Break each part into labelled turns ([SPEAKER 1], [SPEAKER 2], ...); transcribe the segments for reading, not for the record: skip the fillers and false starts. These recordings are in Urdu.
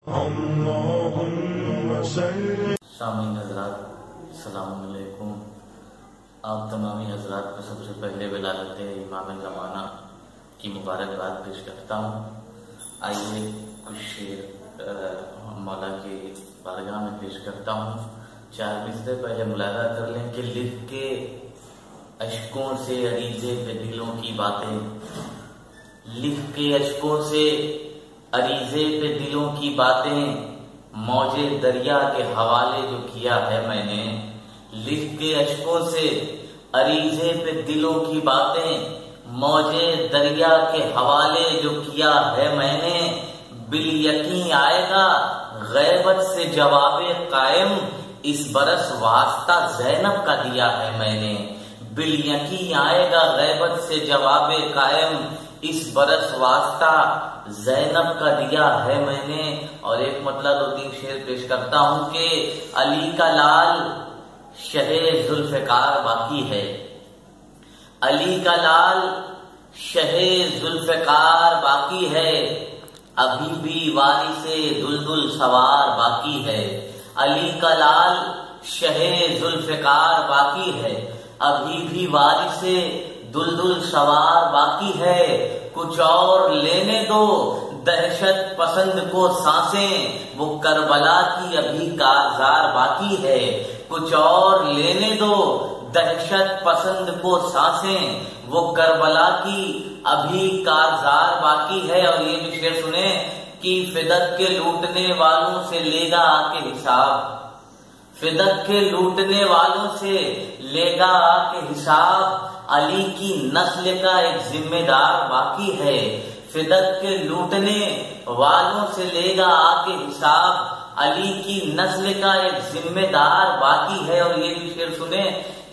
[SPEAKER 1] سامعین حضرات السلام علیکم۔ آپ تمامی حضرات کو سب سے پہلے ولادت امام زمانہ کی مبارکباد پیش کرتا ہوں۔ آئیے کچھ شعر مولا کی بارگاہ میں پیش کرتا ہوں۔ چار مصرے پہلے ملاحظہ کر لیں کہ لکھ کے اشکوں سے عریضے پہ دلوں کی باتیں، لکھ کے اشکوں سے عریضے پہ دلوں کی باتیں، موجے دریا کے حوالے جو کیا ہے میں نے، لکھ کے اشکوں سے عریضے پہ دلوں کی باتیں، موجے دریا کے حوالے جو کیا ہے میں نے، بالیقین آئے گا غیبت سے جواب قائم، اس برس واسطہ زینب کا دیا ہے میں نے، بالیقین آئے گا غیبت سے جواب قائم، اس برس واسطہ زینب کا دیا ہے میں نے۔ اور ایک مطلب دو تین شعر پیش کرتا ہوں کہ علی کا لال شہ ذوالفقار باقی ہے، علی کا لال شہ ذوالفقار باقی ہے، ابھی بھی وارث دلدل سوار باقی ہے، علی کا لال شہ ذوالفقار باقی ہے، ابھی بھی وارث دلدل سوار باقی ہے، کچھ اور لینے دو دہشت پسند کو سانسیں، وہ کربلا کی ابھی کارزار باقی ہے، کچھ اور لینے دو دہشت پسند کو سانسیں، وہ کربلا کی ابھی کارزار باقی ہے۔ اور یہ بھی شعر سنیں کہ فدق کے لوٹنے والوں سے لے گا آ کے حساب، فدق کے لوٹنے والوں سے لے گا آ کے حساب، علی کی نسل کا ایک ذمہ دار باقی ہے، فدق کے لوٹنے والوں سے لے گا آ کے حساب، علی کی نسل کا ایک ذمہ دار باقی ہے۔ اور یہ بھی شعر سنیں،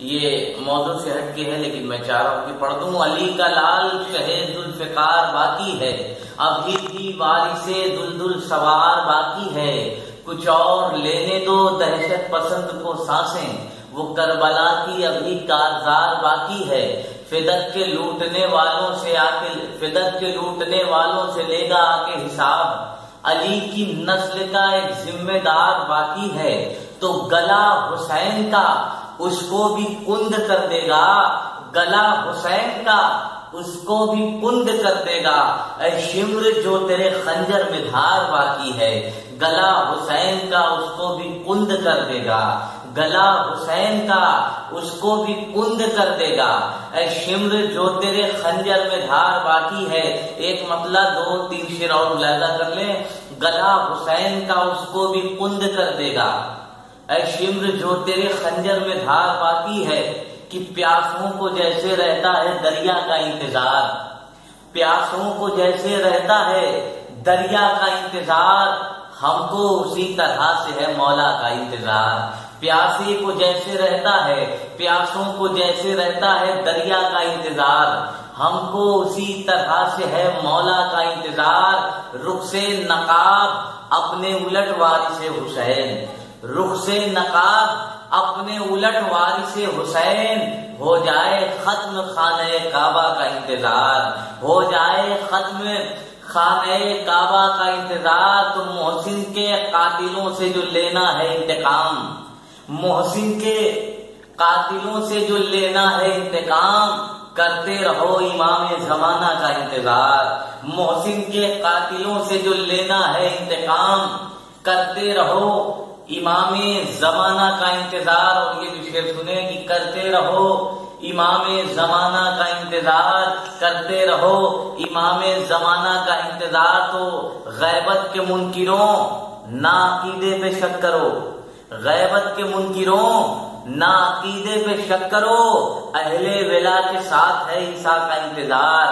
[SPEAKER 1] یہ موضوع سے ہٹ کے ہے لیکن میں چاہ رہا ہوں کہ پڑھ دوں۔ علی کا لال شہ ذوالفقار باقی ہے، ابھی بھی وارث دلدل سوار باقی ہے، کچھ اور لینے دو دہشت پسند کو سانسیں، وہ کربلا کی ابھی کارزار باقی ہے، فدق کے لوٹنے والوں سے آ کے، فدق کے لوٹنے والوں سے لے گا آ کے حساب، علی کی نسل کا ایک ذمہ دار باقی ہے، تو گلا حسین کا اس کو بھی کند کر دے گا، گلا حسین کا اس کو بھی کند کر دے گا، اے شمر جو تیرے خنجر میں دھار باقی ہے، گلا حسین کا اس کو بھی کند کر دے گا، گلا حسین کا اس کو بھی کند کر دے گا، اے شمر جو تیرے خنجر میں دھار باقی ہے۔ ایک مطلب دو تین شعر اور ملاحظہ کر لیں، گلا حسین کا اس کو بھی کند کر دے گا، اے شمر جو تیرے خنجر میں دھار باقی ہے، کہ پیاسوں کو جیسے رہتا ہے دریا کا انتظار، پیاسوں کو جیسے رہتا ہے دریا کا انتظار، ہم کو اسی طرح سے ہے مولا کا انتظار، پیاسے کو جیسے رہتا ہے، پیاسوں کو جیسے رہتا ہے دریا کا انتظار، ہم کو اسی طرح سے ہے مولا کا انتظار، رخ سے نقاب اپنے الٹ وارث حسین، رخ سے نقاب اپنے الٹ وارث حسین، ہو جائے ختم خانہ کعبہ کا انتظار، ہو جائے ختم خانہ کعبہ کا انتظار، تو محسن کے قاتلوں سے جو لینا ہے انتقام، محسن کے قاتلوں سے جو لینا ہے انتقام، کرتے رہو امام زمانہ کا انتظار، محسن کے قاتلوں سے جو لینا ہے انتقام، کرتے رہو امام زمانہ کا انتظار۔ اور یہ بھی شعر سنیں کہ کرتے رہو امام زمانہ کا انتظار، کرتے رہو امام زمانہ کا انتظار، تو غیبت کے منکروں نہ عقیدے پہ شک کرو، غیبت کے منکروں نہ عقیدے پہ شک کرو، اہل ولا کے ساتھ ہے عیسیٰ کا انتظار،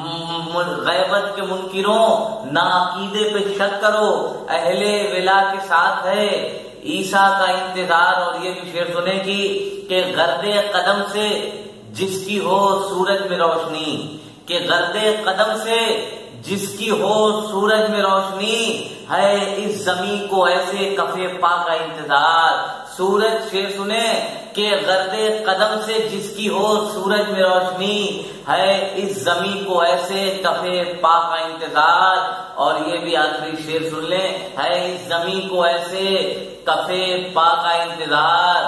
[SPEAKER 1] غیبت کے منکروں نہ عقیدے پہ شک کرو، اہل ولا کے ساتھ ہے عیسیٰ کا انتظار۔ اور یہ بھی شعر سنے کی کہ گرد قدم سے جس کی ہو سورج میں روشنی، کہ گرد قدم سے جس کی ہو سورج میں روشنی، ہے اس زمین کو ایسے کفے پا کا انتظار، सूरज शेर सुने कि गर्दे कदम से जिसकी हो सूरज में रोशनी है, इस जमी को ऐसे कफे पा का इंतजार। और ये भी आखिरी शेर सुन ले, है इस जमी को ऐसे कफे पा का इंतजार,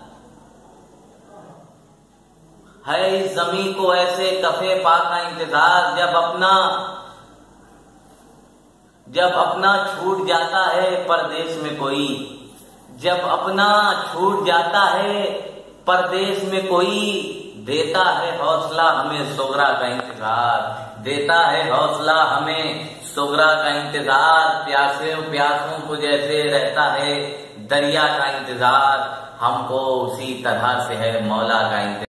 [SPEAKER 1] है इस जमी को ऐसे कफे पा का इंतजार। जब अपना छूट जाता है परदेश में कोई, जब अपना छूट जाता है परदेश में कोई, देता है हौसला हमें सोगरा का इंतजार, देता है हौसला हमें सोगरा का इंतजार। प्यासों को जैसे रहता है दरिया का इंतजार, हमको उसी तरह से है मौला का इंतजार।